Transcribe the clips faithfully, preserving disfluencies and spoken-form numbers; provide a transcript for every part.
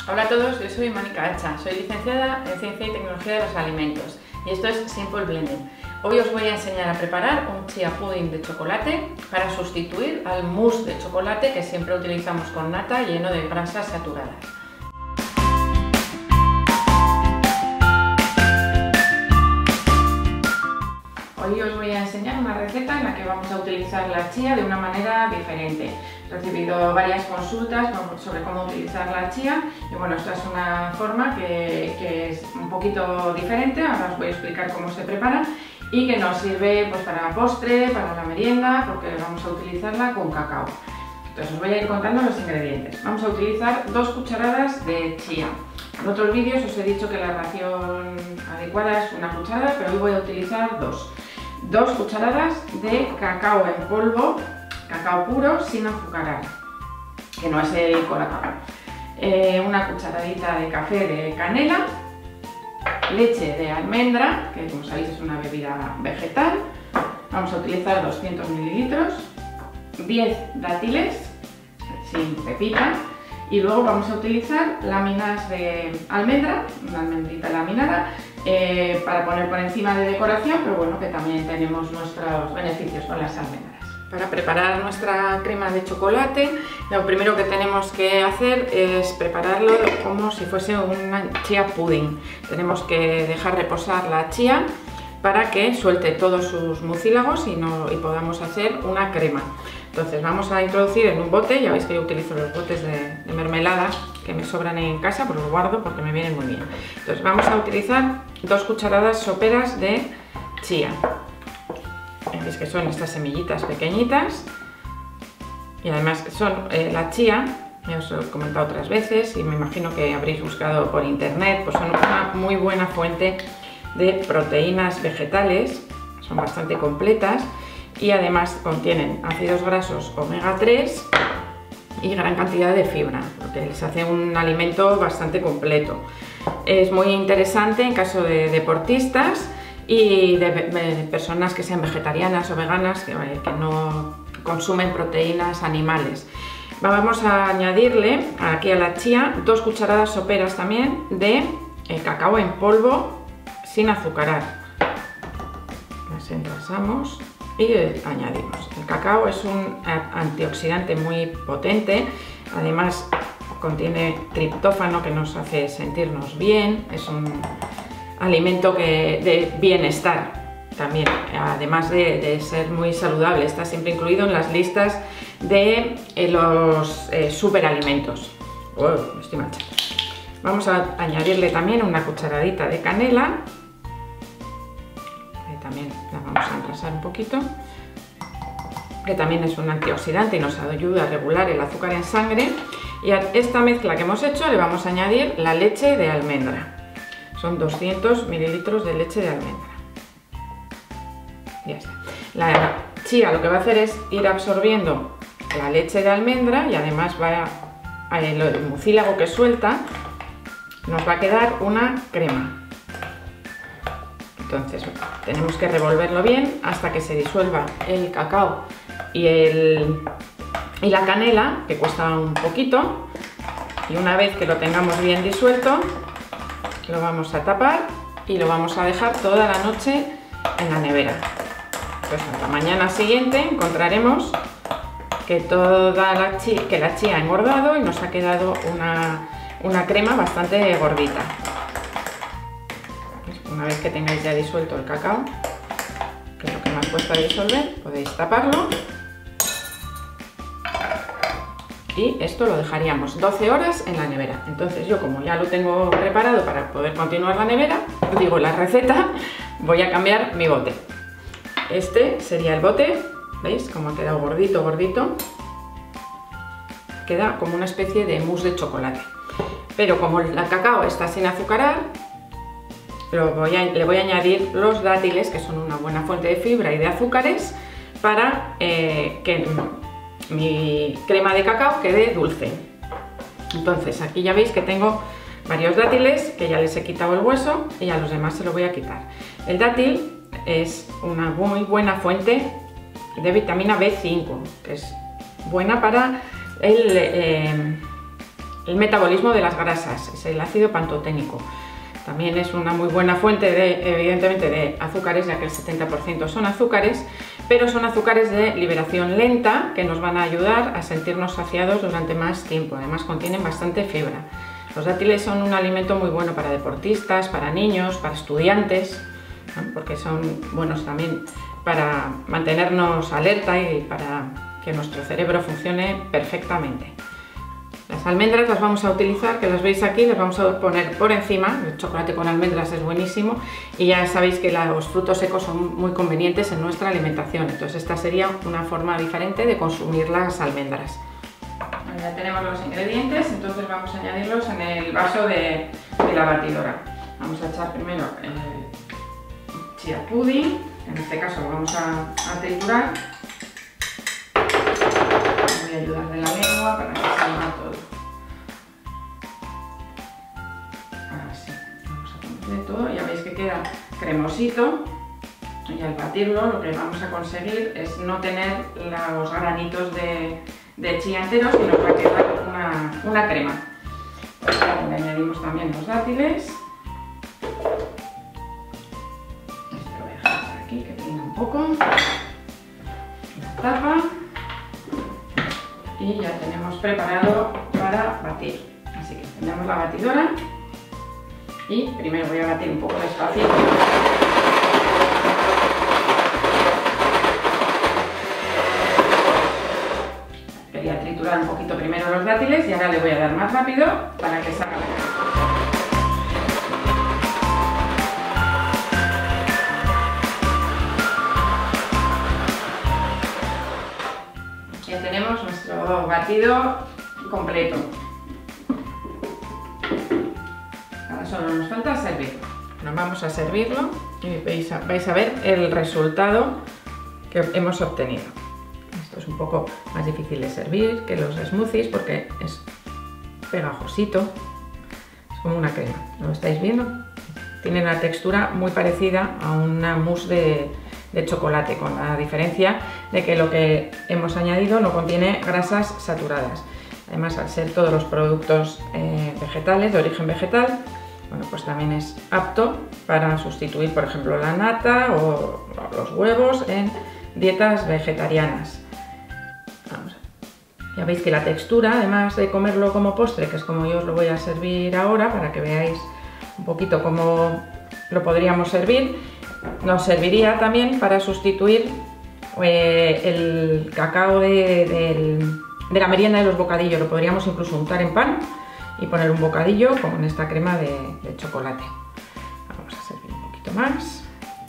Hola a todos, yo soy Mónica Hacha, soy licenciada en Ciencia y Tecnología de los Alimentos y esto es Simple Blending. Hoy os voy a enseñar a preparar un chia pudding de chocolate para sustituir al mousse de chocolate que siempre utilizamos con nata lleno de grasas saturadas. Hoy os voy a enseñar una receta en la que vamos a utilizar la chía de una manera diferente. He recibido varias consultas sobre cómo utilizar la chía y bueno, esta es una forma que, que es un poquito diferente, ahora os voy a explicar cómo se prepara y que nos sirve pues, para postre, para la merienda, porque vamos a utilizarla con cacao. Entonces os voy a ir contando los ingredientes. Vamos a utilizar dos cucharadas de chía. En otros vídeos os he dicho que la ración adecuada es una cucharada, pero hoy voy a utilizar dos. Dos cucharadas de cacao en polvo, cacao puro sin azucarar, que no es el colacao. Eh, una cucharadita de café de canela, leche de almendra, que como sabéis es una bebida vegetal. Vamos a utilizar doscientos mililitros, diez dátiles sin pepita y luego vamos a utilizar láminas de almendra, una almendrita laminada, eh, para poner por encima de decoración, pero bueno, que también tenemos nuestros beneficios con las almendras. Para preparar nuestra crema de chocolate, lo primero que tenemos que hacer es prepararlo como si fuese un chia pudding. Tenemos que dejar reposar la chía para que suelte todos sus mucílagos y, no, y podamos hacer una crema. Entonces vamos a introducir en un bote, ya veis que yo utilizo los botes de, de mermelada que me sobran en casa, pues los guardo porque me vienen muy bien. Entonces vamos a utilizar dos cucharadas soperas de chía. Veis que son estas semillitas pequeñitas y además son eh, la chía, ya os lo he comentado otras veces y me imagino que habréis buscado por internet, pues son una muy buena fuente de proteínas vegetales, son bastante completas y además contienen ácidos grasos omega tres y gran cantidad de fibra, porque les hace un alimento bastante completo. Es muy interesante en caso de deportistas y de, de personas que sean vegetarianas o veganas, que, que no consumen proteínas animales. Vamos a añadirle aquí a la chía dos cucharadas soperas también de eh, cacao en polvo sin azucarar. Las engrasamos y añadimos. El cacao es un antioxidante muy potente, además contiene triptófano que nos hace sentirnos bien, es un alimento que, de bienestar también, además de, de ser muy saludable, está siempre incluido en las listas de eh, los eh, superalimentos. Oh, me estoy manchando. Vamos a añadirle también una cucharadita de canela, que también la vamos a engrasar un poquito, que también es un antioxidante y nos ayuda a regular el azúcar en sangre. Y a esta mezcla que hemos hecho le vamos a añadir la leche de almendra. Son doscientos mililitros de leche de almendra. Ya está. La chía lo que va a hacer es ir absorbiendo la leche de almendra y además va a, el mucílago que suelta nos va a quedar una crema. Entonces tenemos que revolverlo bien hasta que se disuelva el cacao y, el, y la canela, que cuesta un poquito, y una vez que lo tengamos bien disuelto lo vamos a tapar y lo vamos a dejar toda la noche en la nevera. Pues a la mañana siguiente encontraremos que, toda la, chi que la chía ha engordado y nos ha quedado una, una crema bastante gordita. Pues una vez que tengáis ya disuelto el cacao, que es lo que más cuesta disolver, podéis taparlo. Y esto lo dejaríamos doce horas en la nevera. Entonces yo, como ya lo tengo preparado para poder continuar la nevera, digo la receta, voy a cambiar mi bote. Este sería el bote, ¿veis? Como ha quedado gordito, gordito. Queda como una especie de mousse de chocolate. Pero como el cacao está sin azucarar, lo voy a, le voy a añadir los dátiles, que son una buena fuente de fibra y de azúcares, para eh, que mi crema de cacao quede dulce. Entonces aquí ya veis que tengo varios dátiles que ya les he quitado el hueso y a los demás se lo voy a quitar. El dátil es una muy buena fuente de vitamina B cinco, que es buena para el, eh, el metabolismo de las grasas, es el ácido pantoténico. También es una muy buena fuente de, evidentemente, de azúcares, ya que el setenta por ciento son azúcares, pero son azúcares de liberación lenta que nos van a ayudar a sentirnos saciados durante más tiempo. Además contienen bastante fibra. Los dátiles son un alimento muy bueno para deportistas, para niños, para estudiantes, ¿no? Porque son buenos también para mantenernos alerta y para que nuestro cerebro funcione perfectamente. Las almendras las vamos a utilizar, que las veis aquí, las vamos a poner por encima. El chocolate con almendras es buenísimo y ya sabéis que los frutos secos son muy convenientes en nuestra alimentación. Entonces esta sería una forma diferente de consumir las almendras. Bueno, ya tenemos los ingredientes, entonces vamos a añadirlos en el vaso de, de la batidora. Vamos a echar primero el chia pudding, en este caso lo vamos a, a triturar. Voy a ayudar de la lengua para que salga todo. Así, vamos a ponerle todo, ya veis que queda cremosito. Y al batirlo lo que vamos a conseguir es no tener los granitos de, de chía enteros y nos va a quedar una, una crema. Pues ya le añadimos también los dátiles. Esto lo voy a dejar por aquí que pinga un poco. La tapa. Y ya tenemos preparado para batir. Así que encendemos la batidora y primero voy a batir un poco despacito. Quería triturar un poquito primero los dátiles y ahora le voy a dar más rápido para que salga la crema. Ya tenemos nuestro batido completo. Ahora solo nos falta servirlo. Nos vamos a servirlo y vais a, vais a ver el resultado que hemos obtenido. Esto es un poco más difícil de servir que los smoothies porque es pegajosito, es como una crema. ¿Lo estáis viendo? Tiene una textura muy parecida a una mousse de de chocolate, con la diferencia de que lo que hemos añadido no contiene grasas saturadas. Además, al ser todos los productos eh, vegetales, de origen vegetal, bueno, pues también es apto para sustituir, por ejemplo, la nata o los huevos en dietas vegetarianas. Vamos. Ya veis que la textura, además de comerlo como postre, que es como yo os lo voy a servir ahora, para que veáis un poquito cómo lo podríamos servir, nos serviría también para sustituir eh, el cacao de, de, de la merienda de los bocadillos. Lo podríamos incluso untar en pan y poner un bocadillo con esta crema de, de chocolate. Vamos a servir un poquito más.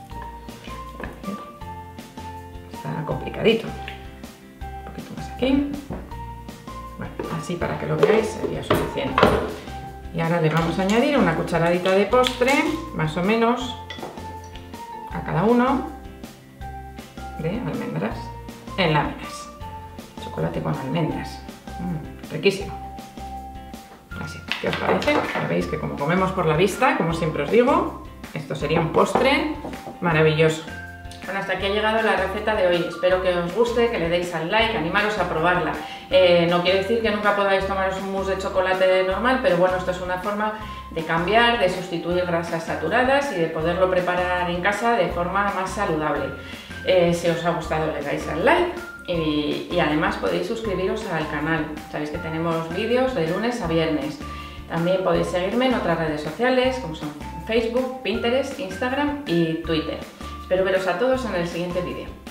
Está complicadito. Un poquito más aquí. Bueno, así para que lo veáis sería suficiente. Y ahora le vamos a añadir una cucharadita de postre, más o menos, a cada uno de almendras en láminas. Chocolate con almendras. Mm, riquísimo. Así, ¿qué os parece? Ya veis que como comemos por la vista, como siempre os digo, esto sería un postre maravilloso. Bueno, hasta aquí ha llegado la receta de hoy. Espero que os guste, que le deis al like, animaros a probarla. Eh, no quiere decir que nunca podáis tomaros un mousse de chocolate normal, pero bueno, esto es una forma de cambiar, de sustituir grasas saturadas y de poderlo preparar en casa de forma más saludable. Eh, si os ha gustado, le dais al like y, y además podéis suscribiros al canal. Sabéis que tenemos vídeos de lunes a viernes. También podéis seguirme en otras redes sociales como son Facebook, Pinterest, Instagram y Twitter. Espero veros a todos en el siguiente vídeo.